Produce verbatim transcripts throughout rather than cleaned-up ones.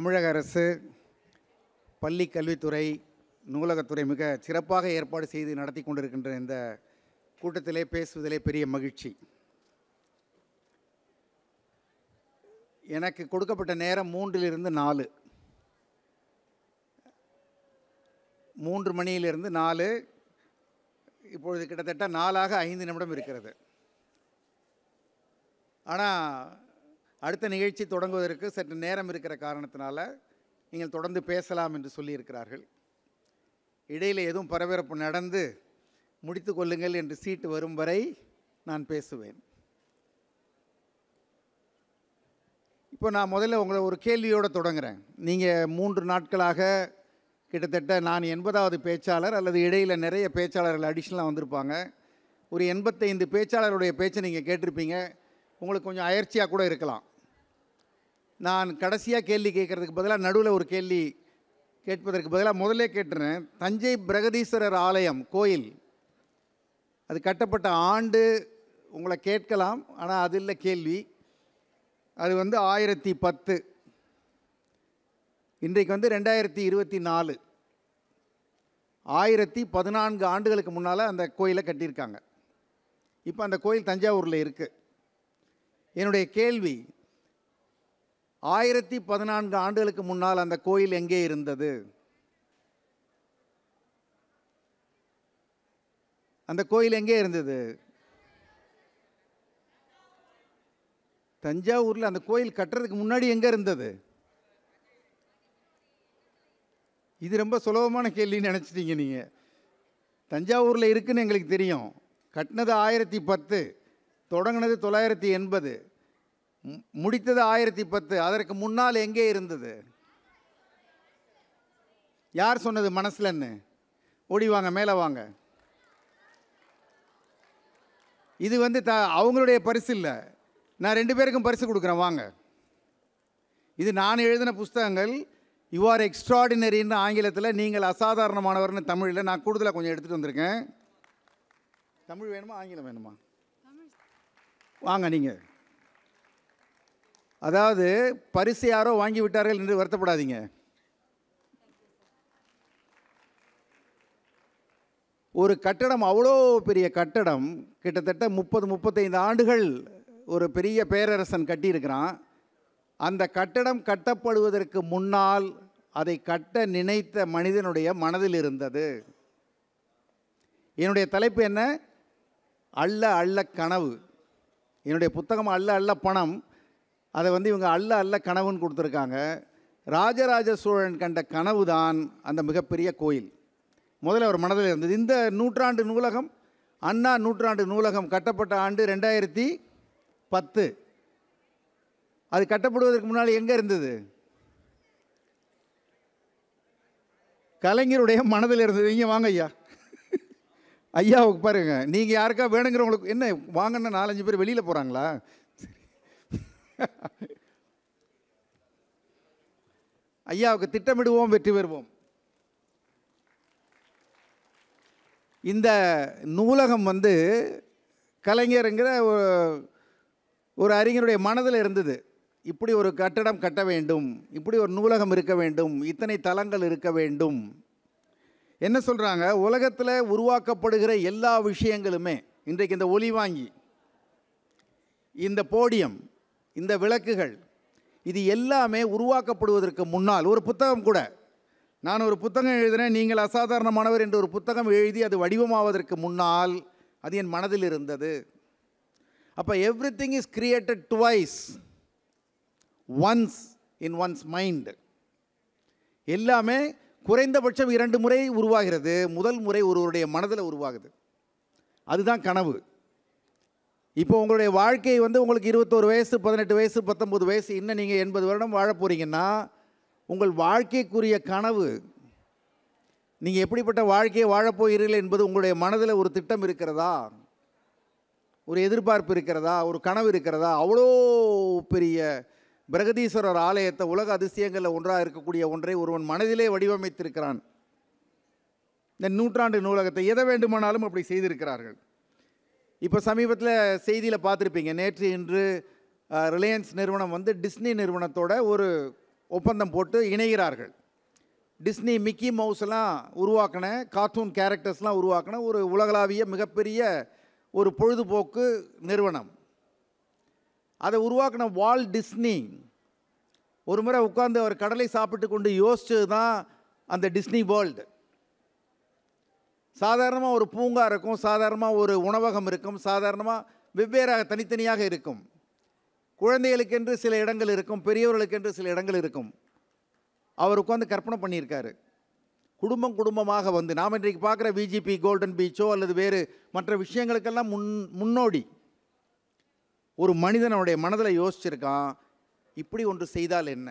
தமிழக அரசு பள்ளி கல்வித்துறை நூலகத்துறை மிக சிறப்பாக ஏற்பாடு செய்து நடத்தி கொண்டிருக்கின்ற இந்த கூட்டத்திலே பேசுவதிலே பெரிய மகிழ்ச்சி. எனக்கு கொடுக்கப்பட்ட நேரம் மூன்றிலிருந்து நாலு மூன்று மணியிலிருந்து நாலு இப்பொழுது கிட்டத்தட்ட நாலாக ஐந்து நிமிடம் இருக்கிறது. ஆனால் அடுத்த நிகழ்ச்சி தொடங்குவதற்கு சற்று நேரம் இருக்கிற காரணத்தினால நீங்கள் தொடர்ந்து பேசலாம் என்று சொல்லியிருக்கிறார்கள். இடையில் எதுவும் பரபரப்பு நடந்து முடித்து கொள்ளுங்கள் என்று சீட்டு வரும் வரை நான் பேசுவேன். இப்போ நான் முதல்ல உங்களை ஒரு கேள்வியோடு தொடங்குகிறேன். நீங்கள் மூன்று நாட்களாக கிட்டத்தட்ட நான் எண்பதாவது பேச்சாளர் அல்லது இடையில் நிறைய பேச்சாளர்கள் அடிஷ்னலாக வந்திருப்பாங்க. ஒரு எண்பத்தைந்து பேச்சாளருடைய பேச்சை நீங்கள் கேட்டிருப்பீங்க. உங்களுக்கு கொஞ்சம் அயற்சியாக கூட இருக்கலாம். நான் கடைசியாக கேள்வி கேட்குறதுக்கு பதிலாக நடுவில் ஒரு கேள்வி கேட்பதற்கு பதிலாக முதல்ல கேட்டுறேன். தஞ்சை பிரகதீஸ்வரர் ஆலயம் கோயில் அது கட்டப்பட்ட ஆண்டு உங்களை கேட்கலாம், ஆனால் அது இல்லை கேள்வி. அது வந்து ஆயிரத்தி பத்து, இன்றைக்கு வந்து ரெண்டாயிரத்தி இருபத்தி நாலு ஆயிரத்தி பதினான்கு ஆண்டுகளுக்கு முன்னால் அந்த கோயிலை கட்டியிருக்காங்க. இப்போ அந்த கோயில் தஞ்சாவூரில் இருக்குது. என்னுடைய கேள்வி, ஆயிரத்தி பதினான்கு ஆண்டுகளுக்கு முன்னால் அந்த கோயில் எங்கே இருந்தது? அந்த கோயில் எங்கே இருந்தது? தஞ்சாவூரில் அந்த கோயில் கட்டுறதுக்கு முன்னாடி எங்கே இருந்தது? இது ரொம்ப சுலபமான கேள்வின்னு நினச்சிட்டீங்க நீங்கள். தஞ்சாவூரில் இருக்குன்னு எங்களுக்கு தெரியும். கட்டினது ஆயிரத்தி பத்து, தொடங்கினது தொள்ளாயிரத்தி எண்பது, முடித்தது ஆயிரத்தி பத்து. அதற்கு முன்னால் எங்கே இருந்தது? யார் சொன்னது மனசுலன்னு? ஓடி வாங்க, மேலே வாங்க. இது வந்து த அவங்களுடைய பரிசு இல்லை, நான் ரெண்டு பேருக்கும் பரிசு கொடுக்குறேன், வாங்க. இது நான் எழுதின புஸ்தகங்கள். யூ ஆர் எக்ஸ்ட்ராடினரின்னு ஆங்கிலத்தில், நீங்கள் அசாதாரணமானவர்னு தமிழில். நான் கூடுதலாக கொஞ்சம் எடுத்துகிட்டு வந்திருக்கேன். தமிழ் வேணுமா ஆங்கிலம் வேணுமா? வாங்க நீங்கள். அதாவது பரிசு யாரோ வாங்கி விட்டார்கள் என்று வருத்தப்படாதீங்க. ஒரு கட்டடம், அவ்வளோ பெரிய கட்டடம், கிட்டத்தட்ட முப்பது முப்பத்தைந்து ஆண்டுகள் ஒரு பெரிய பேரரசன் கட்டியிருக்கிறான். அந்த கட்டடம் கட்டப்படுவதற்கு முன்னால் அதை கட்ட நினைத்த மனிதனுடைய மனதில் இருந்தது. என்னுடைய தலைப்பு என்ன? அள்ள அள்ள கனவு. என்னுடைய புத்தகம் அல்ல அல்ல பணம். அதை வந்து இவங்க அல்ல அல்ல கனவுன்னு கொடுத்துருக்காங்க. ராஜராஜ சோழன் கண்ட கனவு தான் அந்த மிகப்பெரிய கோயில். முதல்ல அவர் மனதில் இருந்தது. இந்த நூற்றாண்டு நூலகம், அண்ணா நூற்றாண்டு நூலகம் கட்டப்பட்ட ஆண்டு ரெண்டாயிரத்தி பத்து. அது கட்டப்படுவதற்கு முன்னால் எங்கே இருந்தது? கலைஞருடைய மனதில் இருந்தது. இங்கே வாங்க ஐயா. ஐயாவுக்கு பாருங்க. நீங்கள் யாருக்கா வேணுங்கிறவங்களுக்கு என்ன வாங்கன்னா நாலஞ்சு பேர் வெளியில் போகிறாங்களா? ஐயாவுக்கு திட்டமிடுவோம், வெற்றி பெறுவோம். இந்த நூலகம் வந்து கலைஞருங்கிற ஒரு அறிஞருடைய மனதில் இருந்தது. இப்படி ஒரு கட்டடம் கட்ட வேண்டும், இப்படி ஒரு நூலகம் இருக்க வேண்டும், இத்தனை தளங்கள் இருக்க வேண்டும். என்ன சொல்கிறாங்க? உலகத்தில் உருவாக்கப்படுகிற எல்லா விஷயங்களுமே, இன்றைக்கு இந்த ஒலி வாங்கி, இந்த போடியம், இந்த விளக்குகள், இது எல்லாமே உருவாக்கப்படுவதற்கு முன்னால், ஒரு புத்தகம் கூட, நான் ஒரு புத்தகம் எழுதினேன், நீங்கள் அசாதாரணமானவர் என்று ஒரு புத்தகம் எழுதி அது வடிவமாவதற்கு முன்னால் அது என் மனதில் இருந்தது. அப்போ everything is created twice, once in one's mind. எல்லாமே குறைந்தபட்சம் இரண்டு முறை உருவாகிறது. முதல் முறை ஒருவருடைய மனதில் உருவாகுது. அதுதான் கனவு. இப்போ உங்களுடைய வாழ்க்கை வந்து உங்களுக்கு இருபத்தோரு வயசு, பதினெட்டு வயசு, பத்தொம்பது வயசு, இன்னும் நீங்கள் எண்பது வருடம் வாழ போகிறீங்கன்னா உங்கள் வாழ்க்கைக்குரிய கனவு, நீங்கள் எப்படிப்பட்ட வாழ்க்கையை வாழப்போகிறீர்கள் என்பது உங்களுடைய மனதில் ஒரு திட்டம் இருக்கிறதா? ஒரு எதிர்பார்ப்பு இருக்கிறதா? ஒரு கனவு இருக்கிறதா? அவ்வளோ பெரிய பிரகதீஸ்வரர் ஆலயத்தை, உலக அதிசயங்களில் ஒன்றாக இருக்கக்கூடிய ஒன்றை ஒருவன் மனதிலே வடிவமைத்திருக்கிறான். இந்த நூற்றாண்டு நூலகத்தை எதை வேண்டுமானாலும் அப்படி செய்திருக்கிறார்கள். இப்போ சமீபத்தில் செய்தியில் பார்த்துருப்பீங்க, நேற்று இன்று ரிலையன்ஸ் நிறுவனம் வந்து டிஸ்னி நிறுவனத்தோட ஒரு ஒப்பந்தம் போட்டு இணைகிறார்கள். டிஸ்னி மிக்கி மவுஸ்லாம் உருவாக்கின, கார்ட்டூன் கேரக்டர்ஸ்லாம் உருவாக்கின ஒரு உலகளாவிய மிகப்பெரிய ஒரு பொழுதுபோக்கு நிறுவனம். அதை உருவாக்கின வால்ட் டிஸ்னி ஒரு முறை உட்கார்ந்து அவர் கடலை சாப்பிட்டு கொண்டு யோசிச்சது தான் அந்த டிஸ்னி வேர்ல்டு. சாதாரணமாக ஒரு பூங்கா இருக்கும், சாதாரணமாக ஒரு உணவகம் இருக்கும், சாதாரணமாக வெவ்வேறாக தனித்தனியாக இருக்கும். குழந்தைகளுக்கென்று சில இடங்கள் இருக்கும், பெரியவர்களுக்கென்று சில இடங்கள் இருக்கும். அவர் உட்காந்து கற்பனை பண்ணியிருக்காரு. குடும்பம் குடும்பமாக வந்து நாம் இன்றைக்கு பார்க்குற விஜிபி கோல்டன் பீச்சோ அல்லது வேறு மற்ற விஷயங்களுக்கெல்லாம் முன் முன்னோடி ஒரு மனிதனுடைய மனதில் யோசிச்சிருக்கான், இப்படி ஒன்று செய்தால் என்ன.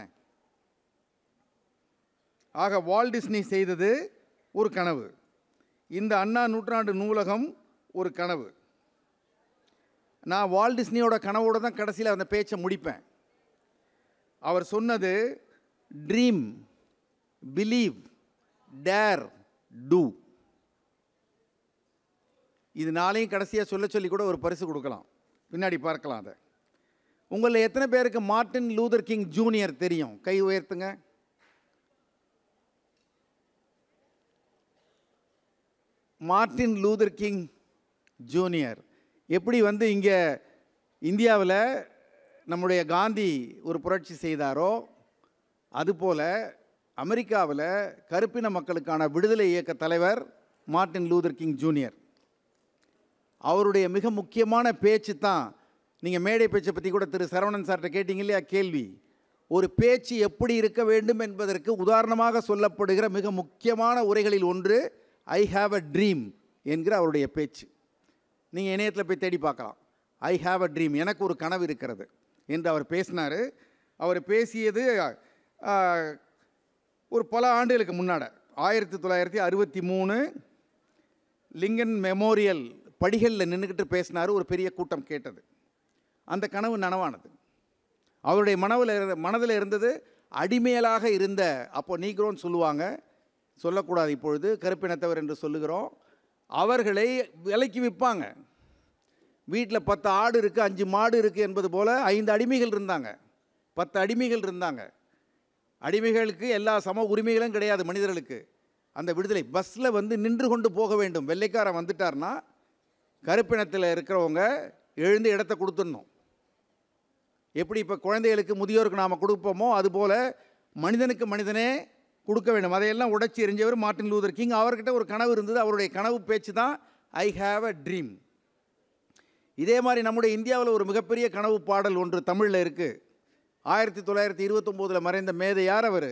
ஆக வால்ட் டிஸ்னி செய்தது ஒரு கனவு. இந்த அண்ணா நூற்றாண்டு நூலகம் ஒரு கனவு. நான் வால்ட் டிஸ்னியோட கனவோடு தான் கடைசியில் அந்த பேச்சை முடிப்பேன். அவர் சொன்னது ட்ரீம், பிலீவ், டேர், டூ. இது நாளையும் கடைசியாக சொல்ல சொல்லி கூட ஒரு பரிசு கொடுக்கலாம், பின்னாடி பார்க்கலாம். அதை உங்களில் எத்தனை பேருக்கு மார்ட்டின் லூதர் கிங் ஜூனியர் தெரியும்? கை உயர்த்துங்க. மார்ட்டின் லூதர் கிங் ஜூனியர் எப்படி வந்து இங்கே இந்தியாவில் நம்முடைய காந்தி ஒரு புரட்சி செய்தாரோ, அதுபோல் அமெரிக்காவில் கருப்பின மக்களுக்கான விடுதலை இயக்க தலைவர் மார்ட்டின் லூதர் கிங் ஜூனியர். அவருடைய மிக முக்கியமான பேச்சு தான், நீங்கள் மேடை பேச்சை பற்றி கூட திரு சரவணன் சார்கிட்ட கேட்டீங்க இல்லையா கேள்வி. ஒரு பேச்சு எப்படி இருக்க வேண்டும் என்பதற்கு உதாரணமாக சொல்லப்படுகிற மிக முக்கியமான உரைகளில் ஒன்று ஐ ஹாவ் அ ட்ரீம் என்கிற அவருடைய பேச்சு. நீங்கள் இணையத்தில் போய் தேடி பார்க்கலாம். ஐ ஹாவ் அ ட்ரீம், எனக்கு ஒரு கனவு இருக்கிறது என்று அவர் பேசினார். அவர் பேசியது ஒரு பல ஆண்டுகளுக்கு முன்னாடி, ஆயிரத்தி தொள்ளாயிரத்தி அறுபத்தி மூணு லிங்கன் மெமோரியல் படிகளில் நின்றுக்கிட்டு பேசினார். ஒரு பெரிய கூட்டம் கேட்டது. அந்த கனவு நனவானது. அவருடைய மனவில் மனதில் இருந்தது அடிமையலாக இருந்த, அப்போ நீக்ரோன்னு சொல்லுவாங்க, சொல்லக்கூடாது இப்பொழுது, கருப்பினத்தவர் என்று சொல்லுகிறோம், அவர்களை விலைக்கு விற்பாங்க. வீட்டில் பத்து ஆடு இருக்குது, அஞ்சு மாடு இருக்குது என்பது போல் ஐந்து அடிமைகள் இருந்தாங்க, பத்து அடிமைகள் இருந்தாங்க. அடிமைகளுக்கு எல்லா சம உரிமைகளும் கிடையாது மனிதர்களுக்கு. அந்த விடுதலை பஸ்ஸில் வந்து நின்று கொண்டு போக வேண்டும். வெள்ளைக்காரன் வந்துட்டார்னா கருப்பினத்தில் இருக்கிறவங்க எழுந்து இடத்த கொடுத்துடணும். எப்படி இப்போ குழந்தைகளுக்கு முதியோருக்கு நாம் கொடுப்போமோ அதுபோல் மனிதனுக்கு மனிதனே கொடுக்க வேண்டும். அதையெல்லாம் உடைச்சி எறிஞ்சவர் மார்ட்டின் லூதர் கிங். அவர்கிட்ட ஒரு கனவு இருந்தது. அவருடைய கனவு பேச்சு தான் ஐ ஹாவ் அ ட்ரீம். இதே மாதிரி நம்முடைய இந்தியாவில் ஒரு மிகப்பெரிய கனவு பாடல் ஒன்று தமிழில் இருக்குது. ஆயிரத்தி தொள்ளாயிரத்தி இருபத்தொம்போதில் மறைந்த மேதை யார்? அவர்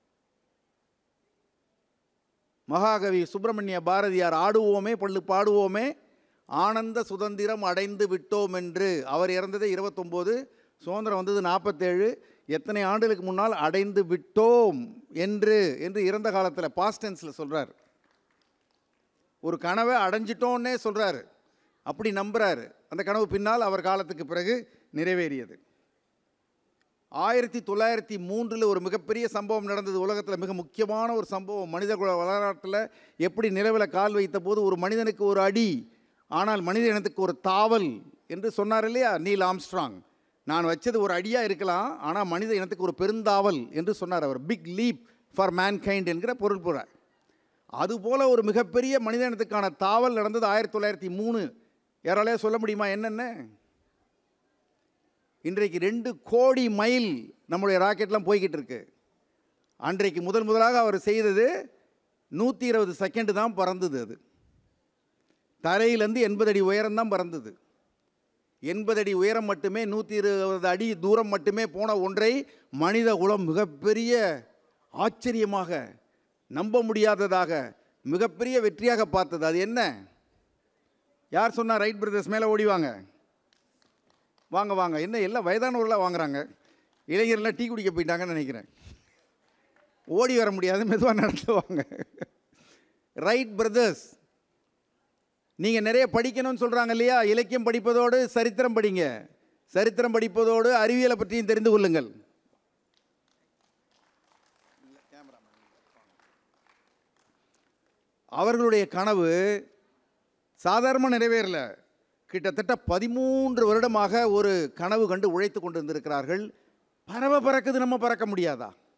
மகாகவி சுப்பிரமணிய பாரதியார். ஆடுவோமே பள்ளு பாடுவோமே ஆனந்த சுதந்திரம் அடைந்து விட்டோம் என்று. அவர் இறந்தது இருபத்தொம்போது, சுதந்திரம் வந்தது நாற்பத்தேழு. எத்தனை ஆண்டுகளுக்கு முன்னால் அடைந்து விட்டோம் என்று என்று இறந்த காலத்தில் பாஸ்ட் டென்ஸில் சொல்கிறார். ஒரு கனவை அடைஞ்சிட்டோன்னே சொல்கிறாரு, அப்படி நம்புகிறாரு. அந்த கனவு பின்னால் அவர் காலத்துக்கு பிறகு நிறைவேறியது. ஆயிரத்தி தொள்ளாயிரத்தி மூன்றில் ஒரு மிகப்பெரிய சம்பவம் நடந்தது. உலகத்தில் மிக முக்கியமான ஒரு சம்பவம். மனித குல வரலாற்றில் எப்படி நிலவில் கால் வைத்த போது ஒரு மனிதனுக்கு ஒரு அடி, ஆனால் மனித இனத்துக்கு ஒரு தாவல் என்று சொன்னார் இல்லையா நீல் ஆம்ஸ்ட்ராங். நான் வச்சது ஒரு அடியாக இருக்கலாம், ஆனால் மனித இனத்துக்கு ஒரு பெருந்தாவல் என்று சொன்னார் அவர். பிக் லீப் ஃபார் மேன்கைண்ட் என்கிற பொருள் புற. அதுபோல் ஒரு மிகப்பெரிய மனித இனத்துக்கான தாவல் நடந்தது ஆயிரத்தி தொள்ளாயிரத்தி மூணு. யாராலையா சொல்ல முடியுமா என்னென்ன? இன்றைக்கு ரெண்டு கோடி மைல் நம்முடைய ராக்கெட்லாம் போய்கிட்டு இருக்கு. அன்றைக்கு முதல் முதலாக அவர் செய்தது நூற்றி இருபது செகண்டு தான் பறந்தது. அது தரையிலேருந்து எண்பது அடி உயரம்தான் பறந்தது. எண்பது அடி உயரம் மட்டுமே, நூற்றி இருபது அடி தூரம் மட்டுமே போன ஒன்றை மனித குலம் மிகப்பெரிய ஆச்சரியமாக, நம்ப முடியாததாக, மிகப்பெரிய வெற்றியாக பார்த்தது. அது என்ன? யார் சொன்னால்? ரைட் பிரதர்ஸ் மேலே ஓடிவாங்க. வாங்க வாங்க. என்ன எல்லாம் வயதானவர்களாக வாங்குறாங்க. இளைஞர்கள்லாம் டீ குடிக்க போயிட்டாங்கன்னு நினைக்கிறேன். ஓடி வர முடியாது, மெதுவாக நடத்துவாங்க. Wright brothers. நீங்கள் நிறைய படிக்கணும்னு சொல்கிறாங்க இல்லையா? இலக்கியம் படிப்பதோடு சரித்திரம் படிங்க. சரித்திரம் படிப்பதோடு அறிவியலை பற்றியும் தெரிந்து கொள்ளுங்கள். அவர்களுடைய கனவு சாதாரணமாக நிறைவேறல. கிட்டத்தட்ட பதிமூன்று வருடமாக ஒரு கனவு கண்டு உழைத்து கொண்டு இருந்திருக்கிறார்கள். பறவை பறக்குது, நம்ம பறக்க முடியாதா?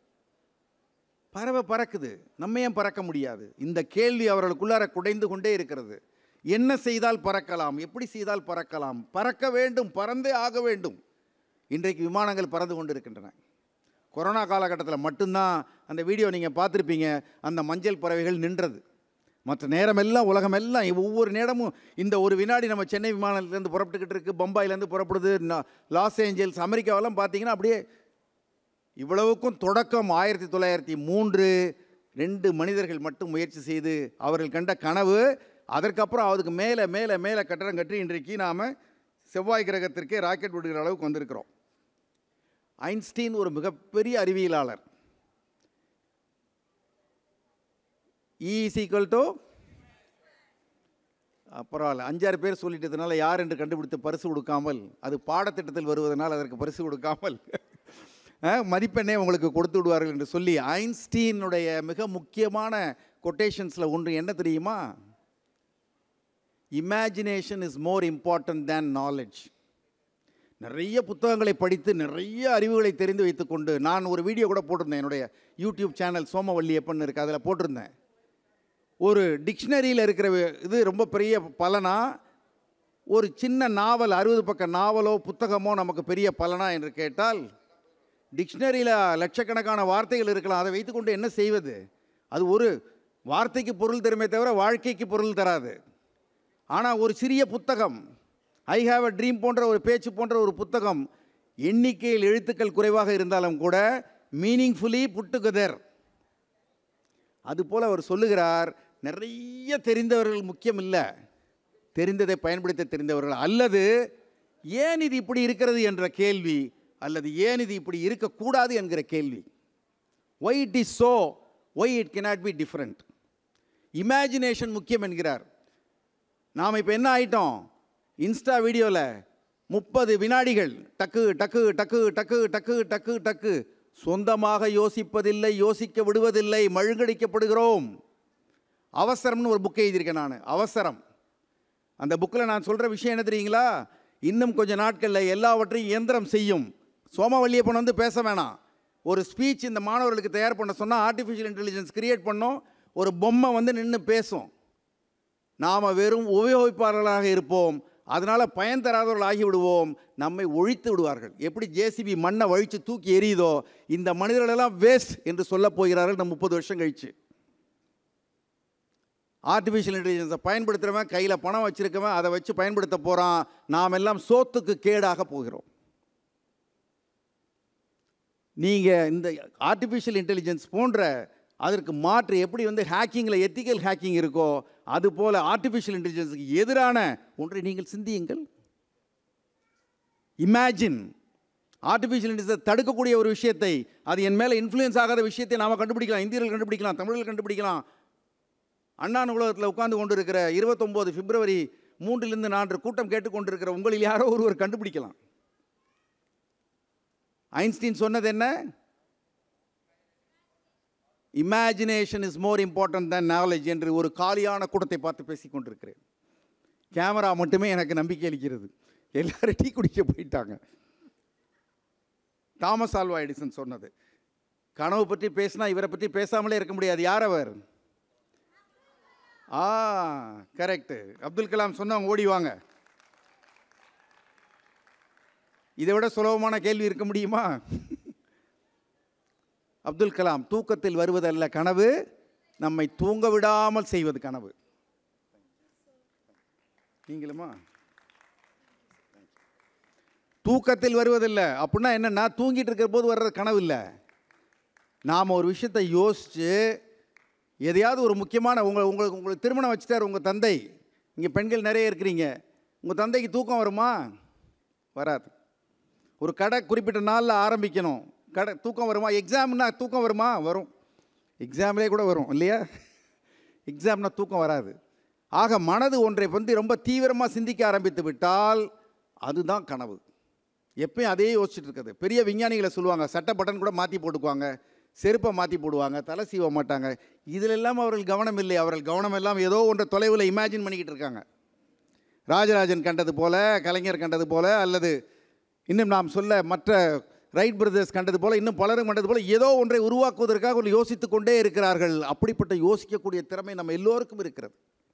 பறவை பறக்குது, நம்ம ஏன் பறக்க முடியாது? இந்த கேள்வி அவர்களுக்குள்ளார குடைந்து கொண்டே இருக்கிறது. என்ன செய்தால் பறக்கலாம், எப்படி செய்தால் பறக்கலாம், பறக்க வேண்டும், பறந்தே ஆக வேண்டும். இன்றைக்கு விமானங்கள் பறந்து கொண்டு இருக்கின்றன. கொரோனா காலகட்டத்தில் மட்டும்தான் அந்த வீடியோ நீங்கள் பார்த்துருப்பீங்க, அந்த மஞ்சள் பறவைகள் நின்றது. மற்ற நேரமெல்லாம் உலகமெல்லாம் ஒவ்வொரு நேரமும் இந்த ஒரு வினாடி நம்ம சென்னை விமானத்துலேருந்து புறப்பட்டுக்கிட்டு இருக்குது, பம்பாயிலேருந்து புறப்படுது, லாஸ் ஏஞ்சல்ஸ், அமெரிக்காவெல்லாம் பார்த்தீங்கன்னா அப்படியே. இவ்வளவுக்கும் தொடக்கம் ஆயிரத்தி தொள்ளாயிரத்தி மூன்று ரெண்டு மனிதர்கள் மட்டும் முயற்சி செய்து அவர்கள் கண்ட கனவு. அதற்கப்புறம் அதுக்கு மேலே மேலே மேலே கட்டடம் கட்டி இன்றைக்கு நாம் செவ்வாய் கிரகத்திற்கே ராக்கெட் விடுகிற அளவுக்கு வந்திருக்கிறோம். ஐன்ஸ்டீன் ஒரு மிகப்பெரிய அறிவியலாளர். E is equal to பரவாயில்ல, அஞ்சாறு பேர் சொல்லிட்டதுனால யார் என்று கண்டுபிடித்து பரிசு கொடுக்காமல், அது பாடத்திட்டத்தில் வருவதனால் அதற்கு பரிசு கொடுக்காமல் மதிப்பெண்ணே உங்களுக்கு கொடுத்து விடுவார்கள் என்று சொல்லி ஐன்ஸ்டீனுடைய மிக முக்கியமான கொட்டேஷன்ஸில் ஒன்று என்ன தெரியுமா? Imagination is more important than knowledge. நிறைய புத்தகங்களை படித்து நிறைய அறிவுகளை தெரிந்து வைத்துக்கொண்டு, நான் ஒரு வீடியோ கூட போட்டிருந்தேன் என்னுடைய யூடியூப் சேனல் சோமவல்லியப்பன் இருக்குது, அதில் போட்டிருந்தேன். ஒரு டிக்ஷனரியில் இருக்கிற இது ரொம்ப பெரிய பலனா, ஒரு சின்ன நாவல், அறுபது பக்க நாவலோ புத்தகமோ நமக்கு பெரிய பலனா என்று கேட்டால், டிக்ஷனரியில் லட்சக்கணக்கான வார்த்தைகள் இருக்கலாம், அதை வைத்துக்கொண்டு என்ன செய்வது? அது ஒரு வார்த்தைக்கு பொருள் தருமே தவிர வாழ்க்கைக்கு பொருள் தராது. ஆனால் ஒரு சிறிய புத்தகம், ஐ ஹாவ் அ ட்ரீம் போன்ற ஒரு பேச்சு போன்ற ஒரு புத்தகம், எண்ணிக்கையில் எழுத்துக்கள் குறைவாக இருந்தாலும் கூட மீனிங்ஃபுல்லி புட் டுகெதர். அதுபோல் அவர் சொல்லுகிறார், நிறைய தெரிந்தவர்கள் முக்கியம் இல்லை, தெரிந்ததை பயன்படுத்த தெரிந்தவர்கள், அல்லது ஏன் இது இப்படி இருக்கிறது என்ற கேள்வி, அல்லது ஏன் இது இப்படி இருக்கக்கூடாது என்கிற கேள்வி. Why it is so, why it cannot be different. Imagination முக்கியம் என்கிறார். நாம் இப்போ என்ன ஆயிட்டோம், இன்ஸ்டா வீடியோவில் முப்பது வினாடிகள் டக்கு டக்கு டக்கு டக்கு டக்கு டக்கு டக்கு, சொந்தமாக யோசிப்பதில்லை, யோசிக்க விடுவதில்லை, மழுங்கடிக்கப்படுகிறோம். அவசரம்னு ஒரு புக்கை எழுதியிருக்கேன் நான், அவசரம். அந்த புக்கில் நான் சொல்கிற விஷயம் என்ன தெரியுங்களா? இன்னும் கொஞ்சம் நாட்களில் எல்லாவற்றையும் இயந்திரம் செய்யும். சோமவல்லியப்பன் வந்து பேச வேணாம். ஒரு ஸ்பீச் இந்த மாணவர்களுக்கு தயார் பண்ண சொன்னால் ஆர்டிஃபிஷியல் இன்டெலிஜென்ஸ் கிரியேட் பண்ணோம், ஒரு பொம்மை வந்து நின்று பேசும். நாம் வெறும் உபயோகிப்பாளர்களாக இருப்போம், அதனால் பயன் தராதவர்கள் ஆகிவிடுவோம், நம்மை ஒழித்து விடுவார்கள். எப்படி ஜேசிபி மண்ணை வழித்து தூக்கி எறியுதோ, இந்த மனிதர்களெல்லாம் வேஸ்ட் என்று சொல்ல போகிறார்கள் நம்ம முப்பது வருஷம் கழிச்சு. ஆர்டிஃபிஷியல் இன்டெலிஜென்ஸை பயன்படுத்துகிறவன், கையில் பணம் வச்சுருக்கவன் அதை வச்சு பயன்படுத்த போகிறான். நாம் எல்லாம் சோத்துக்கு கேடாக போகிறோம். நீங்கள் இந்த ஆர்டிஃபிஷியல் இன்டெலிஜென்ஸ் போன்ற அதற்கு மாற்று எப்படி வந்து ஹேக்கிங்கில் எத்திக்கல் ஹேக்கிங் இருக்கோ, அதுபோல் ஆர்டிஃபிஷியல் இன்டெலிஜென்ஸுக்கு எதிரான ஒன்றை நீங்கள் சிந்தியுங்கள். இமேஜின். ஆர்டிஃபிஷியல் இன்டெலிஜென்ஸை தடுக்கக்கூடிய ஒரு விஷயத்தை, அது என் மேலே இன்ஃப்ளூயன்ஸ் ஆகாத விஷயத்தை நாம் கண்டுபிடிக்கலாம். இந்தியர்கள் கண்டுபிடிக்கலாம், தமிழர்கள் கண்டுபிடிக்கலாம். அண்ணா நூலகத்தில் உட்கார்ந்து கொண்டு இருக்கிற இருபத்தொம்போது பிப்ரவரி மூன்றிலிருந்து நான்கு கூட்டம் கேட்டுக்கொண்டிருக்கிற உங்களில் யாரோ ஒருவர் கண்டுபிடிக்கலாம். ஐன்ஸ்டீன் சொன்னது என்ன? Imagination is more important than knowledge என்று ஒரு காலியான கூட்டத்தை பார்த்து பேசிக் கொண்டிருக்கிறேன். கேமரா மட்டுமே எனக்கு நம்பிக்கை அளிக்கிறது. எல்லாரும் டீ குடிக்க போயிட்டாங்க. தாமஸ் ஆல்வா எடிசன் சொன்னது. கனவு பற்றி பேசினா இவரை பற்றி பேசாமலே இருக்க முடியாது. யார் அவர்? ஆ கரெக்டு, அப்துல் கலாம் சொன்னவங்க ஓடிவாங்க. இதை விட சுலபமான கேள்வி இருக்க முடியுமா? அப்துல் கலாம், தூக்கத்தில் வருவதல்ல கனவு, நம்மை தூங்க விடாமல் செய்வது கனவு. நீங்களுமா? தூக்கத்தில் வருவதில்லை அப்படின்னா என்னன்னா, தூங்கிட்டு இருக்கிற போது வர்றது கனவு இல்லை. நாம் ஒரு விஷயத்தை யோசித்து எதையாவது ஒரு முக்கியமான உங்கள் உங்களுக்கு உங்களுக்கு திருமணம் வச்சுட்டார் உங்கள் தந்தை. இங்கே பெண்கள் நிறைய இருக்கிறீங்க. உங்கள் தந்தைக்கு தூக்கம் வருமா? வராது. ஒரு கடை குறிப்பிட்ட நாளில் ஆரம்பிக்கணும், கடை தூக்கம் வருமா? எக்ஸாம்னா தூக்கம் வருமா? வரும். எக்ஸாம்லேயே கூட வரும் இல்லையா? எக்ஸாம்னா தூக்கம் வராது. ஆக மனது ஒன்றை வந்து ரொம்ப தீவிரமாக சிந்திக்க ஆரம்பித்து விட்டால் அதுதான் கனவு. எப்பயும் அதே யோசிச்சுட்டு இருக்குது. பெரிய விஞ்ஞானிகளை சொல்லுவாங்க, சட்டை பட்டன் கூட மாற்றி போட்டுக்குவாங்க, செருப்பை மாற்றி போடுவாங்க, தலை சீவ மாட்டாங்க. இதில் எல்லாம் அவர்கள் கவனம் இல்லை. அவர்கள் கவனம் எல்லாம் ஏதோ ஒன்றை தொலைவில் இமேஜின் பண்ணிக்கிட்டு இருக்காங்க. ராஜராஜன் கண்டது போல, கலைஞர் கண்டது போல, அல்லது இன்னும் நாம் சொல்ல மற்ற ரைட் பிரதர்ஸ் கண்டது போல் இன்னும் பலரும் கண்டது போல் ஏதோ ஒன்றை உருவாக்குவதற்காக ஒரு யோசித்து கொண்டே இருக்கிறார்கள். அப்படிப்பட்ட யோசிக்கக்கூடிய திறமை நம்ம எல்லோருக்கும் இருக்கிறது.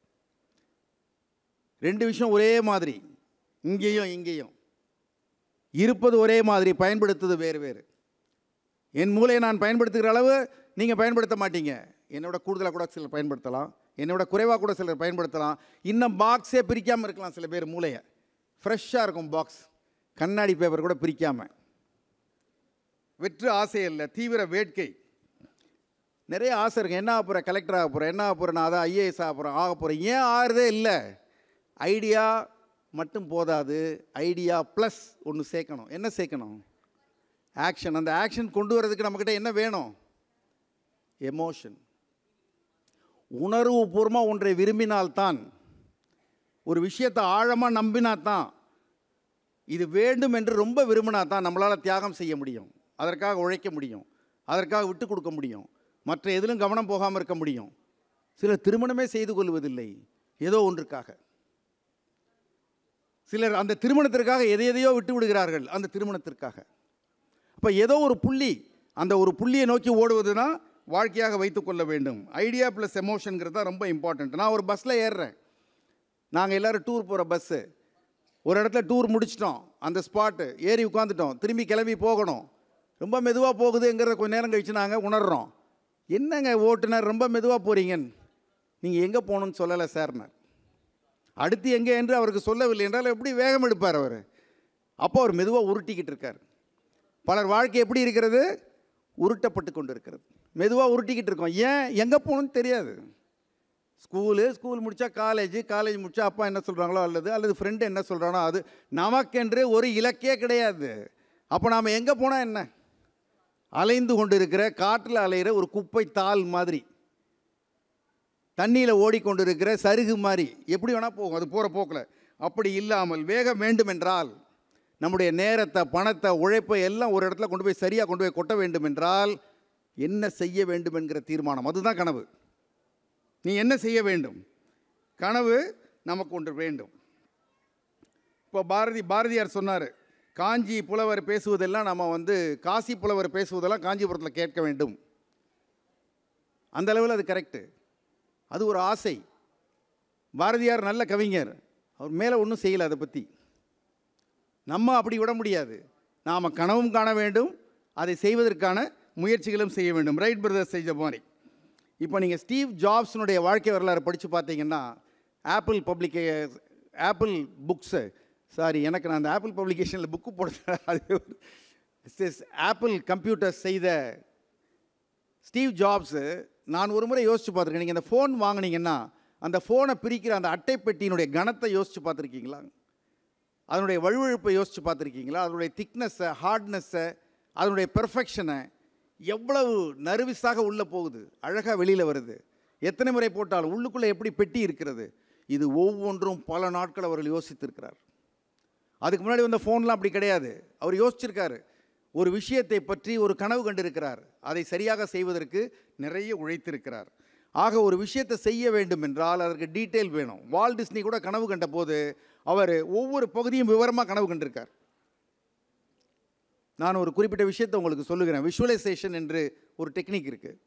ரெண்டு விஷயம் ஒரே மாதிரி, இங்கேயும் இங்கேயும் இருப்பது ஒரே மாதிரி, பயன்படுத்துவது வேறு வேறு. என் மூளையை நான் பயன்படுத்துகிற அளவு நீங்கள் பயன்படுத்த மாட்டீங்க. என்னோட கூடுதலாக கூட சிலர் பயன்படுத்தலாம், என்னோட குறைவாக கூட சிலர் பயன்படுத்தலாம். இன்னும் பாக்ஸே பிரிக்காமல் இருக்கலாம் சில பேர் மூளையை. ஃப்ரெஷ்ஷாக இருக்கும் பாக்ஸ், கண்ணாடி பேப்பர் கூட பிரிக்காமல். வெற்று ஆசை இல்லை, தீவிர வேட்கை. நிறைய ஆசை இருக்குது. என்ன ஆக போகிறேன், கலெக்டர் ஆக போகிறேன், என்ன ஆக போகிறேன், நான் அதான் ஐஏஎஸ் ஆக போகிறேன் ஆக போகிறேன் ஏன் ஆகிறதே இல்லை. ஐடியா மட்டும் போதாது, ஐடியா ப்ளஸ் ஒன்று சேர்க்கணும். என்ன சேர்க்கணும்? ஆக்ஷன். அந்த ஆக்ஷன் கொண்டு வரதுக்கு நம்மக்கிட்ட என்ன வேணும்? எமோஷன். உணர்வு பூர்வமாக ஒன்றை விரும்பினால்தான், ஒரு விஷயத்தை ஆழமாக நம்பினால்தான், இது வேண்டும் என்று ரொம்ப விரும்பினா தான் நம்மளால் தியாகம் செய்ய முடியும், அதற்காக உழைக்க முடியும், அதற்காக விட்டு கொடுக்க முடியும், மற்ற எதிலும் கவனம் போகாமல் இருக்க முடியும். சிலர் திருமணமே செய்து கொள்வதில்லை ஏதோ ஒன்றுக்காக. சிலர் அந்த திருமணத்திற்காக எதை எதையோ விட்டு விடுகிறார்கள் அந்த திருமணத்திற்காக. அப்போ ஏதோ ஒரு புள்ளி, அந்த ஒரு புள்ளியை நோக்கி ஓடுவதுனா வாழ்க்கையாக வைத்துக்கொள்ள வேண்டும். ஐடியா ப்ளஸ் எமோஷனுங்கிறது தான் ரொம்ப இம்பார்ட்டண்ட். நான் ஒரு பஸ்ஸில் ஏறுறேன், நாங்கள் எல்லோரும் டூர் போகிற பஸ்ஸு. ஒரு இடத்துல டூர் முடிச்சிட்டோம், அந்த ஸ்பாட்டு ஏறி உட்காந்துட்டோம், திரும்பி கிளம்பி போகணும். ரொம்ப மெதுவாக போகுதுங்கிறத கொஞ்சம் நேரம் கழித்து நாங்கள் உணர்கிறோம். என்னங்க ஓட்டுநர் ரொம்ப மெதுவாக போகிறீங்கன்னு. நீங்கள் எங்கே போகணுன்னு சொல்லலை சார்னார். அடுத்து எங்கே என்று அவருக்கு சொல்லவில்லை என்றால் எப்படி வேகம் எடுப்பார் அவர்? அப்போ அவர் மெதுவாக உருட்டிக்கிட்டு இருக்கார். பலர் வாழ்க்கை எப்படி இருக்கிறது? உருட்டப்பட்டு கொண்டு இருக்கிறது. மெதுவாக உருட்டிக்கிட்டு இருக்கோம். ஏன்? எங்கே போகணுன்னு தெரியாது. ஸ்கூலு, ஸ்கூல் முடித்தா காலேஜ், காலேஜ் முடித்தா அப்பா என்ன சொல்கிறாங்களோ அல்லது அல்லது ஃப்ரெண்டு என்ன சொல்கிறானோ அது. நமக்கென்று ஒரு இலக்கே கிடையாது. அப்போ நாம் எங்கே போனால் என்ன? அலைந்து கொண்டு இருக்கிற, காற்றில் அலைகிற ஒரு குப்பை தாள் மாதிரி, தண்ணியில் ஓடிக்கொண்டு இருக்கிற சருகு மாதிரி எப்படி வேணால் போகும் அது போகிற போக்கில். அப்படி இல்லாமல் வேகம் வேண்டும் என்றால் நம்முடைய நேரத்தை, பணத்தை, உழைப்பை எல்லாம் ஒரு இடத்துல கொண்டு போய் சரியாக கொண்டு போய் கொட்ட வேண்டும் என்றால் என்ன செய்ய வேண்டும் என்கிற தீர்மானம், அதுதான் கனவு. நீ என்ன செய்ய வேண்டும்? கனவு நமக்கு ஒன்று வேண்டும். இப்போ பாரதி பாரதியார் சொன்னார், காஞ்சி புலவர் பேசுவதெல்லாம் நம்ம வந்து காசி புலவர் பேசுவதெல்லாம் காஞ்சிபுரத்தில் கேட்க வேண்டும். அந்த அளவில் அது கரெக்டு. அது ஒரு ஆசை. பாரதியார் நல்ல கவிஞர், அவர் மேலே ஒன்றும் செய்யலை. அதை பற்றி நம்ம அப்படி விட முடியாது. நாம் கனவும் காண வேண்டும், அதை செய்வதற்கான முயற்சிகளும் செய்ய வேண்டும். ரைட் பிரதர்ஸ் செஞ்ச மாதிரி. இப்போ நீங்கள் ஸ்டீவ் ஜாப்ஸினுடைய வாழ்க்கை வரலாறு படித்து பார்த்தீங்கன்னா, ஆப்பிள் பப்ளிகே ஆப்பிள் புக்ஸு சாரி எனக்கு நான் அந்த ஆப்பிள் பப்ளிகேஷனில் புக்கு போட அது ஆப்பிள் கம்ப்யூட்டர்ஸ் செய்த ஸ்டீவ் ஜாப்ஸு நான் ஒரு முறை யோசித்து பார்த்துருக்கேன். நீங்கள் அந்த ஃபோன் வாங்கினீங்கன்னா அந்த ஃபோனை பிரிக்கிற அந்த அட்டைப்பெட்டியினுடைய கனத்தை யோசித்து பார்த்துருக்கீங்களா? அதனுடைய வழுவழுப்பை யோசித்து பார்த்துருக்கீங்களா? அதனுடைய திக்னஸ்ஸை, ஹார்ட்னஸ்ஸை, அதனுடைய பெர்ஃபெக்ஷனை, எவ்வளவு நர்வஸாக உள்ளே போகுது, அழகாக வெளியில் வருது. எத்தனை முறை போட்டாலும் உள்ளுக்குள்ளே எப்படி பெட்டி இருக்கிறது. இது ஒவ்வொன்றும் பல நாட்கள் அவர்கள் யோசித்திருக்கிறார். அதுக்கு முன்னாடி வந்த ஃபோன்லாம் அப்படி கிடையாது. அவர் யோசிச்சிருக்காரு. ஒரு விஷயத்தை பற்றி ஒரு கனவு கண்டிருக்கிறார். அதை சரியாக செய்வதற்கு நிறைய உழைத்திருக்கிறார். ஆக ஒரு விஷயத்தை செய்ய வேண்டும் என்றால் அதற்கு டீட்டெயில் வேணும். வால்ட் டிஸ்னி கூட கனவு கண்ட போது அவர் ஒவ்வொரு பகுதியும் விவரமாக கனவு கண்டிருக்கார். நான் ஒரு குறிப்பிட்ட விஷயத்தை உங்களுக்கு சொல்லுகிறேன். விஷுவலைசேஷன் என்று ஒரு டெக்னிக் இருக்குது.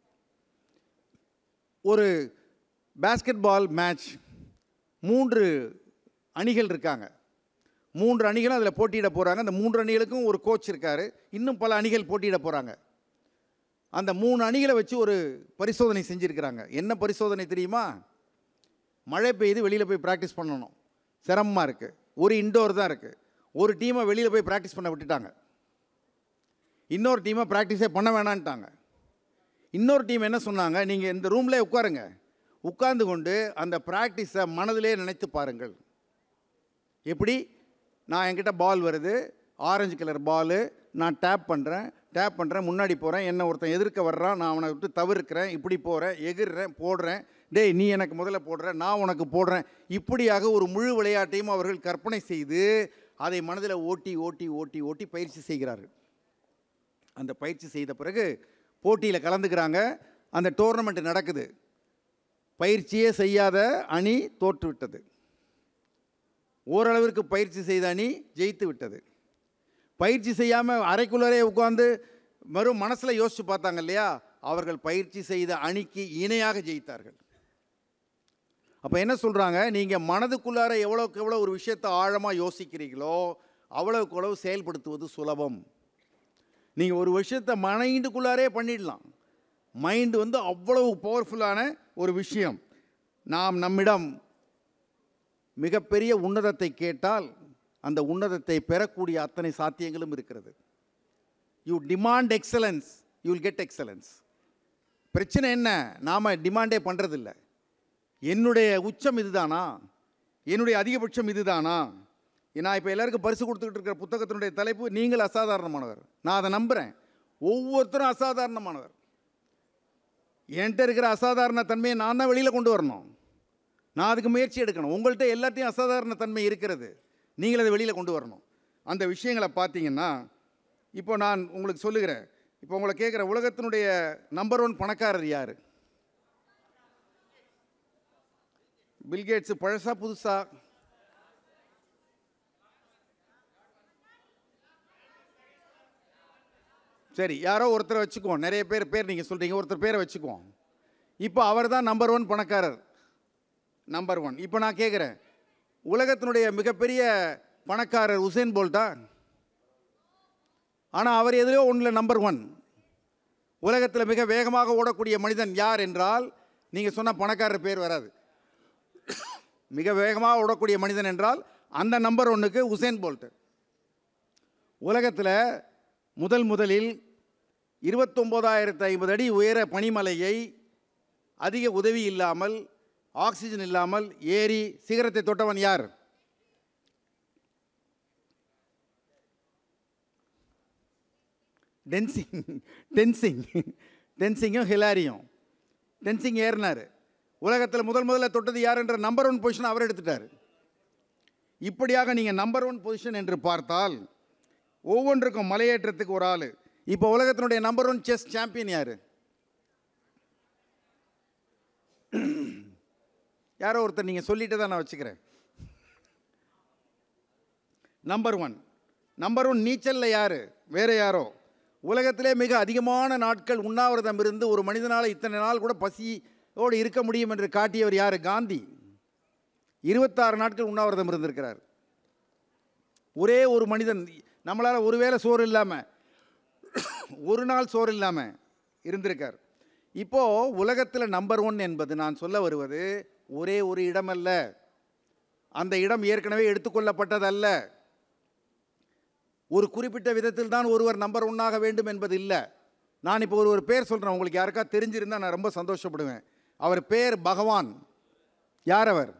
ஒரு பேஸ்கெட் பால் மேட்ச், மூன்று அணிகள் இருக்காங்க. மூன்று அணிகளும் அதில் போட்டியிட போகிறாங்க. அந்த மூன்று அணிகளுக்கும் ஒரு கோச் இருக்கார். இன்னும் பல அணிகள் போட்டியிட போகிறாங்க. அந்த மூணு அணிகளை வச்சு ஒரு பரிசோதனை செஞ்சுருக்கிறாங்க. என்ன பரிசோதனை தெரியுமா? மழை பெய்யுது, வெளியில் போய் ப்ராக்டிஸ் பண்ணணும், சிரமமாக இருக்குது. ஒரு இன்டோர் தான் இருக்குது. ஒரு டீமை வெளியில் போய் ப்ராக்டிஸ் பண்ண விட்டுட்டாங்க. இன்னொரு டீமை ப்ராக்டிஸே பண்ண வேணான்ட்டாங்க. இன்னொரு டீம் என்ன சொன்னாங்க, நீங்கள் இந்த ரூம்லேயே உட்காருங்க, உட்கார்ந்து கொண்டு அந்த ப்ராக்டிஸை மனதிலே நினைத்து பாருங்கள். எப்படி? நான் என்கிட்ட பால் வருது, ஆரஞ்சு கலர் பாலு, நான் டேப் பண்ணுறேன் டேப் பண்ணுறேன் முன்னாடி போகிறேன், என்னை ஒருத்தன் எதிர்க்க வர்றான், நான் அவனை விட்டு தவிர்க்கிறேன், இப்படி போகிறேன், எகிர்றேன், போடுறேன், டேய் நீ எனக்கு முதல்ல போடுற, நான் உனக்கு போடுறேன். இப்படியாக ஒரு முழு விளையாட்டையும் அவர்கள் கற்பனை செய்து அதை மனதில் ஓட்டி ஓட்டி ஓட்டி ஓட்டி பயிற்சி செய்கிறார்கள். அந்த பயிற்சி செய்த பிறகு போட்டியில் கலந்துக்கிறாங்க. அந்த டோர்னமெண்ட் நடக்குது. பயிற்சியே செய்யாத அணி தோற்றுவிட்டது. ஓரளவிற்கு பயிற்சி செய்த அணி ஜெயித்து விட்டது. பயிற்சி செய்யாமல் அறைக்குள்ளரே உட்காந்து வெறும் மனசில் யோசித்து பார்த்தாங்க இல்லையா, அவர்கள் பயிற்சி செய்த அணிக்கு இணையாக ஜெயித்தார்கள். அப்போ என்ன சொல்கிறாங்க, நீங்கள் மனதுக்குள்ளார எவ்வளோக்கு எவ்வளோ ஒரு விஷயத்தை ஆழமாக யோசிக்கிறீங்களோ அவ்வளோக்கு அவ்வளவு செயல்படுத்துவது சுலபம். நீங்கள் ஒரு விஷயத்தை மைண்டுக்குள்ளாரே பண்ணிடலாம். மைண்டு வந்து அவ்வளவு பவர்ஃபுல்லான ஒரு விஷயம். நாம் நம்மிடம் மிகப்பெரிய உன்னதத்தை கேட்டால் அந்த உன்னதத்தை பெறக்கூடிய அத்தனை சாத்தியங்களும் இருக்கிறது. You demand excellence, you will get excellence. பிரச்சனை என்ன, நாம் டிமாண்டே பண்ணுறதில்லை. என்னுடைய உச்சம் இதுதானா, என்னுடைய அதிகபட்சம் இதுதானா. நான் இப்போ எல்லாருக்கும் பரிசு கொடுத்துக்கிட்டு இருக்கிற புத்தகத்தினுடைய தலைப்பு நீங்கள் அசாதாரணமானவர். நான் அதை நம்புகிறேன். ஒவ்வொருத்தரும் அசாதாரணமானவர். என்கிட்ட இருக்கிற அசாதாரண தன்மையை நான் தான் வெளியில் கொண்டு வரணும். நான் அதுக்கு முயற்சி எடுக்கணும். உங்கள்கிட்ட எல்லாத்தையும் அசாதாரண தன்மை இருக்கிறது, நீங்கள் அதை வெளியில் கொண்டு வரணும். அந்த விஷயங்களை பார்த்தீங்கன்னா, இப்போ நான் உங்களுக்கு சொல்லுகிறேன். இப்போ உங்களை கேட்குற, உலகத்தினுடைய நம்பர் ஒன் பணக்காரர் யார்? பில்கேட்ஸு பழசா புதுசா? சரி, யாரோ ஒருத்தரை வச்சுக்குவோம். நிறைய பேர் பேர் நீங்கள் சொல்கிறீங்க, ஒருத்தர் பேரை வச்சுக்குவோம். இப்போ அவர் தான் நம்பர் ஒன் பணக்காரர், நம்பர் ஒன். இப்போ நான் கேட்குறேன், உலகத்தினுடைய மிகப்பெரிய பணக்காரர் உசேன் போல்ட்டா? ஆனால் அவர் எதிலோ ஒன்றில் நம்பர் ஒன். உலகத்தில் மிக வேகமாக ஓடக்கூடிய மனிதன் யார் என்றால் நீங்கள் சொன்ன பணக்காரர் பேர் வராது. மிக வேகமாக ஓடக்கூடிய மனிதன் என்றால் அந்த நம்பர் ஒன்றுக்கு உசேன் போல்ட். உலகத்தில் முதல் முதலில் இருபத்தொம்போதாயிரத்து ஐம்பது அடி உயர பனிமலையை அதிக உதவி இல்லாமல், ஆக்சிஜன் இல்லாமல் ஏறி சிகரத்தை தொட்டவன் யார்? டென்சிங். டென்சிங் டென்சிங்கும் ஹிலாரியும். டென்சிங் ஏறினார். உலகத்தில் முதல் முதல்ல தொட்டது யார் என்ற நம்பர் ஒன் பொசிஷன் அவர் எடுத்துட்டார். இப்படியாக நீங்கள் நம்பர் ஒன் பொசிஷன் என்று பார்த்தால் ஒவ்வொன்றுக்கும் மலையேற்றத்துக்கு ஒரு ஆள். இப்போ உலகத்தினுடைய நம்பர் ஒன் செஸ் சாம்பியன் யார்? யாரோ ஒருத்தர் நீங்கள் சொல்லிட்டு தான் நான் வச்சுக்கிறேன். நம்பர் ஒன் நம்பர் ஒன் நீச்சலில் யார்? வேறு யாரோ. உலகத்திலே மிக அதிகமான நாட்கள் உண்ணாவிரதம் இருந்து ஒரு மனிதனால் இத்தனை நாள் கூட பசியோடு இருக்க முடியும் என்று காட்டியவர் யார்? காந்தி. இருபத்தாறு நாட்கள் உண்ணாவிரதம் இருந்திருக்கிறார். ஒரே ஒரு மனிதன் நம்மளால் ஒருவேளை சோறு இல்லாமல், ஒரு நாள் சோறு இல்லாமல் இருந்திருக்கார். இப்போது உலகத்தில் நம்பர் ஒன் என்பது நான் சொல்ல வருவது ஒரே ஒரு இடம் அல்ல. அந்த இடம் ஏற்கனவே எடுத்துக்கொள்ளப்பட்டதல்ல. ஒரு குறிப்பிட்ட விதத்தில் தான் ஒருவர் நம்பர் ஒன்னாக வேண்டும் என்பது இல்லை. நான் இப்போ ஒரு ஒரு பேர் சொல்கிறேன், உங்களுக்கு யாருக்கா தெரிஞ்சிருந்தால் நான் ரொம்ப சந்தோஷப்படுவேன். அவர் பேர் பகவான். யார் அவர்?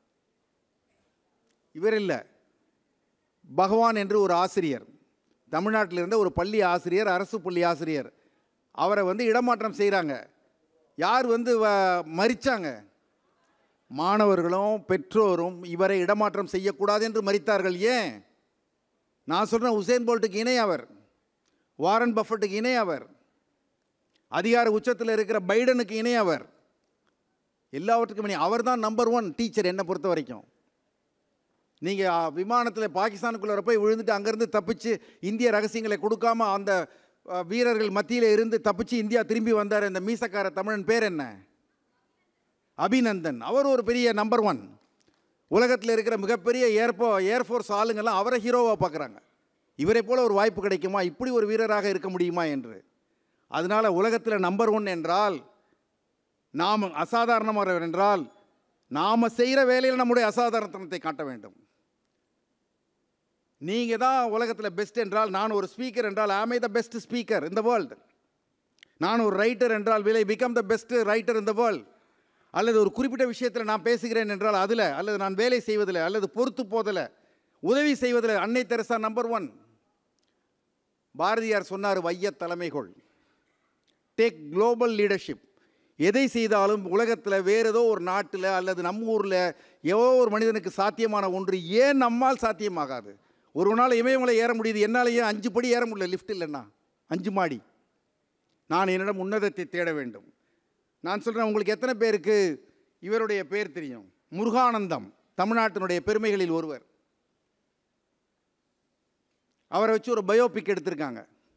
இவர் இல்லை. பகவான் என்று ஒரு ஆசிரியர், தமிழ்நாட்டில் இருந்த ஒரு பள்ளி ஆசிரியர், அரசு பள்ளி ஆசிரியர். அவரை வந்து இடமாற்றம் செய்கிறாங்க. யார் வந்து மறிச்சாங்க? மாணவர்களும் பெற்றோரும் இவரை இடமாற்றம் செய்யக்கூடாது என்று மறித்தார்கள். ஏன்? நான் சொல்கிறேன், உசேன் போல்ட்டுக்கு இணை அவர், வாரன் பஃபட்டுக்கு இணை அவர், அதிகார உச்சத்தில் இருக்கிற பைடனுக்கு இணை அவர், எல்லாவற்றுக்கும் இணை. அவர் தான் நம்பர் ஒன் டீச்சர் என்னை பொறுத்த வரைக்கும். நீங்கள் விமானத்தில் பாகிஸ்தானுக்குள்ளே போய் விழுந்துட்டு அங்கேருந்து தப்பிச்சு இந்திய ரகசியங்களை கொடுக்காம அந்த வீரர்கள் மத்தியில் இருந்து தப்பிச்சு இந்தியா திரும்பி வந்தார். இந்த மீசக்கார தமிழன் பேர் என்ன? அபிநந்தன். அவர் ஒரு பெரிய நம்பர் ஒன். உலகத்தில் இருக்கிற மிகப்பெரிய ஏர்போ ஏர்ஃபோர்ஸ் ஆளுங்கள்லாம் அவரை ஹீரோவாக பார்க்குறாங்க. இவரை போல் ஒரு வாய்ப்பு கிடைக்குமா, இப்படி ஒரு வீரராக இருக்க முடியுமா என்று. அதனால் உலகத்தில் நம்பர் ஒன் என்றால் நாம் அசாதாரணமானவர் என்றால் நாம் செய்கிற வேலையில் நம்முடைய அசாதாரணத்தனத்தை காட்ட வேண்டும். நீங்கள் தான் உலகத்தில் பெஸ்ட் என்றால், நான் ஒரு ஸ்பீக்கர் என்றால் am I the best speaker in the world. நான் ஒரு ரைட்டர் என்றால் will I become the best writer in the world. அல்லது ஒரு குறிப்பிட்ட விஷயத்தில் நான் பேசுகிறேன் என்றால் அதில், அல்லது நான் வேலை செய்வதில், அல்லது பொறுத்து போதில், உதவி செய்வதில் அன்னை தெரசா நம்பர் ஒன். பாரதியார் சொன்னார், வைய தலைமைகள், டேக் குளோபல் லீடர்ஷிப். எதை செய்தாலும் உலகத்தில் வேறு ஏதோ ஒரு நாட்டில் அல்லது நம்ம ஊரில் ஏதோ ஒரு மனிதனுக்கு சாத்தியமான ஒன்று ஏன் நம்மால் சாத்தியமாகாது? ஒரு நாள் இமயமலை ஏற முடியுது, என்னால் ஏன் அஞ்சு படி ஏற முடியல? லிஃப்ட் இல்லைன்னா அஞ்சு மாடி. நான் என்னிடம் உன்னதத்தை தேட வேண்டும். நான் சொல்கிறேன், உங்களுக்கு எத்தனை பேருக்கு இவருடைய பேர் தெரியும்? முருகானந்தம், தமிழ்நாட்டினுடைய பெருமைகளில் ஒருவர். அவரை வச்சு ஒரு பயோபிக் எடுத்திருக்காங்க.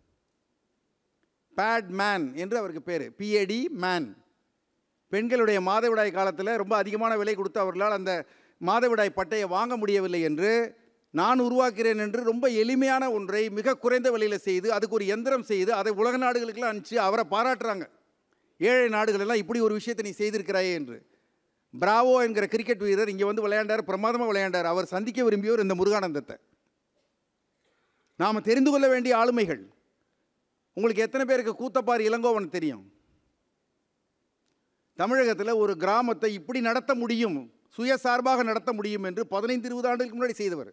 பேட் மேன் என்று அவருக்கு பேர், பிஏடி மேன். பெண்களுடைய மாதவிடாய் காலத்தில் ரொம்ப அதிகமான விலை கொடுத்து அவர்களால் அந்த மாதவிடாய் பட்டையை வாங்க முடியவில்லை என்று நான் உருவாக்கிறேன் என்று ரொம்ப எளிமையான ஒன்றை மிக குறைந்த விலையில் செய்து அதுக்கு ஒரு எந்திரம் செய்து அதை உலக நாடுகளுக்கெல்லாம் அனுப்பிச்சு அவரை பாராட்டுறாங்க. ஏழை நாடுகளெல்லாம் இப்படி ஒரு விஷயத்தை நீ செய்திருக்கிறாயே என்று. பிராவோ என்கிற கிரிக்கெட் வீரர் இங்கே வந்து விளையாண்டார், பிரமாதமாக விளையாண்டார். அவர் சந்திக்க விரும்பியோர் இந்த முருகானந்தத்தை. நாம் தெரிந்து கொள்ள வேண்டிய ஆளுமைகள். உங்களுக்கு எத்தனை பேருக்கு கூத்தப்பாரி இளங்கோவன் தெரியும்? தமிழகத்தில் ஒரு கிராமத்தை இப்படி நடத்த முடியும், சுயசார்பாக நடத்த முடியும் என்று பதினைந்து இருபது ஆண்டுகளுக்கு முன்னாடி செய்தவர்.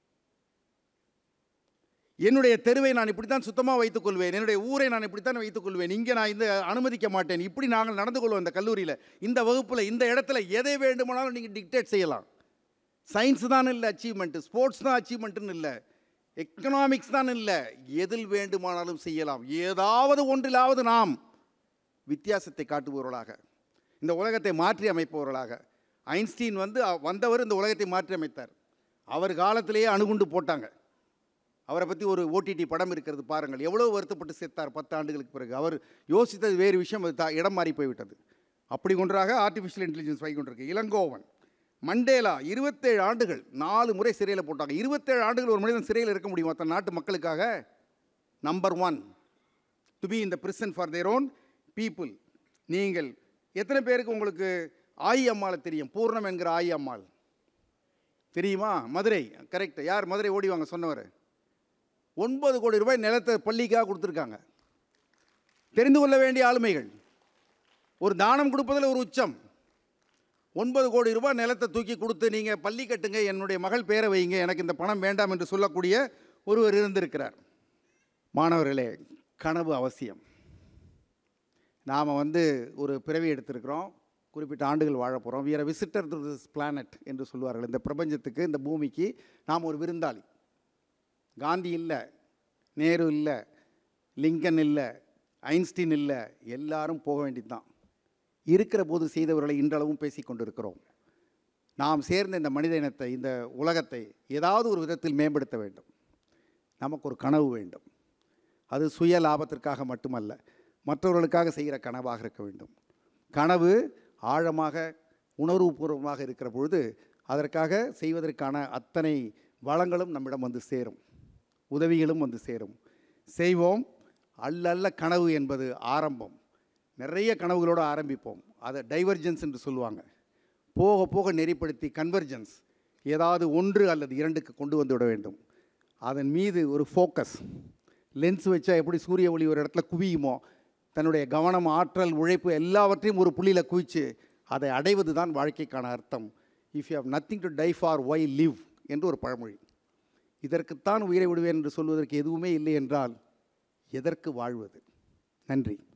என்னுடைய தெருவை நான் இப்படி தான் சுத்தமாக வைத்துக் கொள்வேன், என்னுடைய ஊரை நான் இப்படித்தான் வைத்துக் கொள்வேன், இங்கே நான் இந்த அனுமதிக்க மாட்டேன், இப்படி நாங்கள் நடந்து கொள்வோம் இந்த கல்லூரியில், இந்த வகுப்பில், இந்த இடத்துல எதை வேண்டுமானாலும் நீங்கள் டிக்டேட் செய்யலாம். சயின்ஸ் தான் இல்லை அச்சீவ்மெண்ட்டு, ஸ்போர்ட்ஸ் தான் அச்சீவ்மெண்ட்டுன்னு இல்லை, எக்கனாமிக்ஸ் தான் இல்லை, எதில் வேண்டுமானாலும் செய்யலாம். ஏதாவது ஒன்றிலாவது நாம் வித்தியாசத்தை காட்டுபவர்களாக, இந்த உலகத்தை மாற்றி அமைப்பவர்களாக. ஐன்ஸ்டீன் வந்து வந்தவர் இந்த உலகத்தை மாற்றி அமைத்தார். அவர் காலத்திலேயே அணுகுண்டு போட்டாங்க. அவரை பற்றி ஒரு ஓடிடி படம் இருக்கிறது பாருங்கள். எவ்வளோ வருத்தப்பட்டு செத்தார் பத்து ஆண்டுகளுக்கு பிறகு. அவர் யோசித்தது வேறு விஷயம், அது இடம் மாறி போய்விட்டது. அப்படி ஒன்றாக ஆர்டிஃபிஷியல் இன்டெலிஜென்ஸ் வாங்கி கொண்டிருக்கு. இளங்கோவன், மண்டேலா இருபத்தேழு ஆண்டுகள் நாலு முறை சிறையில் போட்டாங்க. இருபத்தேழு ஆண்டுகள் ஒரு மனிதன் சிறையில் இருக்க முடியும் மற்ற நாட்டு மக்களுக்காக? Number one to be in the prison for their own people. நீங்கள் எத்தனை பேருக்கு உங்களுக்கு ஆயி அம்மாளை தெரியும்? பூர்ணம் என்கிற ஆயி அம்மாள் தெரியுமா? மதுரை, கரெக்ட். யார் மதுரை ஓடி வாங்க சொன்னவர்? ஒன்பது கோடி ரூபாய் நிலத்தை பள்ளிக்காக கொடுத்துருக்காங்க. தெரிந்து கொள்ள வேண்டிய ஆளுமைகள். ஒரு தானம் கொடுப்பதில் ஒரு உச்சம். ஒன்பது கோடி ரூபாய் நிலத்தை தூக்கி கொடுத்து நீங்கள் பள்ளி கட்டுங்க, என்னுடைய மகள் பேரை வைங்க, எனக்கு இந்த பணம் வேண்டாம் என்று சொல்லக்கூடிய ஒருவர் இருந்திருக்கிறார். மாணவர்களே, கனவு அவசியம். நாம் வந்து ஒரு பிறவி எடுத்திருக்கிறோம், குறிப்பிட்ட ஆண்டுகள் வாழ போகிறோம். we are a visitor to this planet என்று சொல்வார்கள். இந்த பிரபஞ்சத்துக்கு, இந்த பூமிக்கு நாம் ஒரு விருந்தாளி. காந்தி இல்லை, நேரு இல்லை, லிங்கன் இல்லை, ஐன்ஸ்டீன் இல்லை, எல்லாரும் போக வேண்டியது தான். இருக்கிற போது செய்தவர்களை இன்றளவும் பேசி கொண்டிருக்கிறோம். நாம் சேர்ந்த இந்த மனித இனத்தை, இந்த உலகத்தை ஏதாவது ஒரு விதத்தில் மேம்படுத்த வேண்டும். நமக்கு ஒரு கனவு வேண்டும். அது சுய லாபத்திற்காக மட்டுமல்ல, மற்றவர்களுக்காக செய்கிற கனவாக இருக்க வேண்டும். கனவு ஆழமாக உணர்வுபூர்வமாக இருக்கிற பொழுது அதற்காக செய்வதற்கான அத்தனை வளங்களும் நம்மிடம் வந்து சேரும், உதவிகளும் வந்து சேரும். செய்வோம். அல்லல்ல கனவு என்பது ஆரம்பம். நிறைய கனவுகளோடு ஆரம்பிப்போம். அதை டைவர்ஜென்ஸ் என்று சொல்லுவாங்க. போக போக நெறிப்படுத்தி கன்வர்ஜென்ஸ், ஏதாவது ஒன்று அல்லது இரண்டுக்கு கொண்டு வந்து விட வேண்டும். அதன் மீது ஒரு ஃபோக்கஸ், லென்ஸ் வச்சா எப்படி சூரிய ஒளி ஒரு இடத்துல குவியுமோ, தன்னுடைய கவனம், ஆற்றல், உழைப்பு எல்லாவற்றையும் ஒரு புள்ளியில் குவிச்சு அதை அடைவது தான் வாழ்க்கைக்கான அர்த்தம். If you have nothing to die for why live என்று ஒரு பழமொழி. இதற்குத்தான் உயிரை விடுவேன் என்று சொல்வதற்கு எதுவுமே இல்லை என்றால் எதற்கு வாழ்வது? நன்றி.